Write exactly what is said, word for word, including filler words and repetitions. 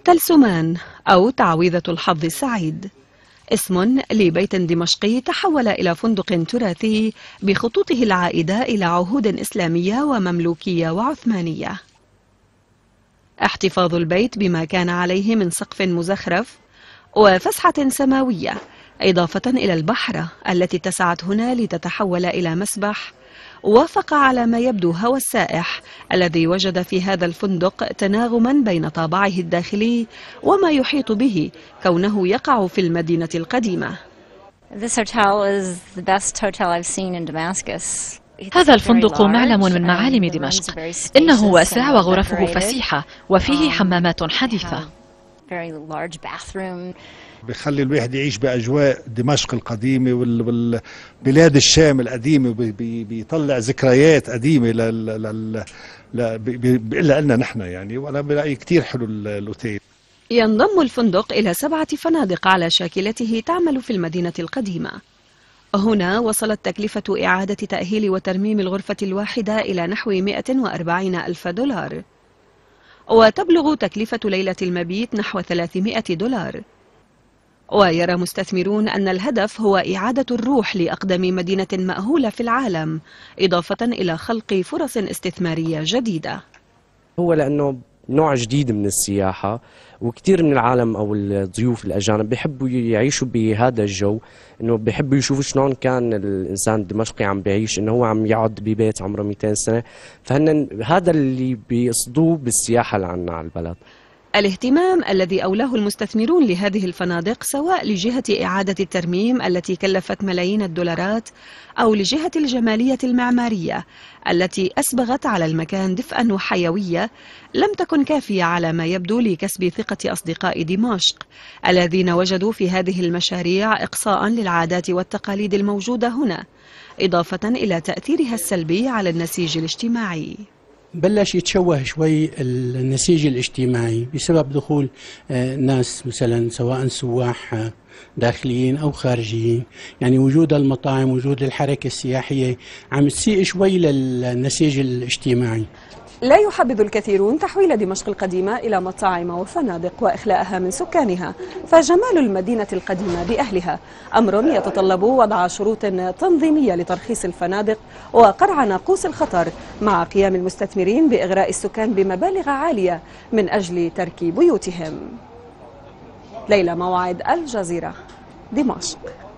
تلسمان أو تعويذة الحظ السعيد، اسم لبيت دمشقي تحول إلى فندق تراثي بخطوطه العائدة إلى عهود إسلامية ومملوكية وعثمانية. احتفاظ البيت بما كان عليه من سقف مزخرف وفسحة سماوية، إضافة إلى البحرة التي اتسعت هنا لتتحول إلى مسبح، وافق على ما يبدو هوى السائح الذي وجد في هذا الفندق تناغما بين طابعه الداخلي وما يحيط به كونه يقع في المدينة القديمة. هذا الفندق معلم من معالم دمشق، إنه واسع وغرفه فسيحة وفيه حمامات حديثة. بيخلي الواحد يعيش بأجواء دمشق القديمة والبلاد الشام القديمة، بيطلع ذكريات قديمة لل بيقلها لنا نحن يعني، وأنا بلاقي كتير حلو الأوتيل. ينضم الفندق إلى سبعة فنادق على شاكلته تعمل في المدينة القديمة. هنا وصلت تكلفة إعادة تأهيل وترميم الغرفة الواحدة إلى نحو مئة وأربعين ألف دولار، وتبلغ تكلفة ليلة المبيت نحو ثلاثمئة دولار. ويرى مستثمرون أن الهدف هو إعادة الروح لأقدم مدينة مأهولة في العالم، إضافة إلى خلق فرص استثمارية جديدة. هو لأنه نوع جديد من السياحة، وكثير من العالم أو الضيوف الأجانب بيحبوا يعيشوا بهذا الجو، إنه بيحبوا يشوفوا شلون كان الإنسان الدمشقي عم بيعيش، إنه هو عم يقعد ببيت عمره مئتين سنة، فهن هذا اللي بيقصدوه بالسياحة اللي عنا على البلد. الاهتمام الذي أولاه المستثمرون لهذه الفنادق سواء لجهة إعادة الترميم التي كلفت ملايين الدولارات، أو لجهة الجمالية المعمارية التي أسبغت على المكان دفئا وحيوية، لم تكن كافية على ما يبدو لكسب ثقة أصدقاء دمشق الذين وجدوا في هذه المشاريع إقصاء للعادات والتقاليد الموجودة هنا، إضافة إلى تأثيرها السلبي على النسيج الاجتماعي. بلش يتشوه شوي النسيج الاجتماعي بسبب دخول ناس مثلا سواء سواح داخليين أو خارجيين، يعني وجود المطاعم وجود الحركة السياحية عم تسيء شوي للنسيج الاجتماعي. لا يحبذ الكثيرون تحويل دمشق القديمة إلى مطاعم وفنادق وإخلاءها من سكانها، فجمال المدينة القديمة بأهلها أمر يتطلب وضع شروط تنظيمية لترخيص الفنادق وقرع ناقوس الخطر، مع قيام المستثمرين بإغراء السكان بمبالغ عالية من أجل ترك بيوتهم. ليلى موعد، الجزيرة، دمشق.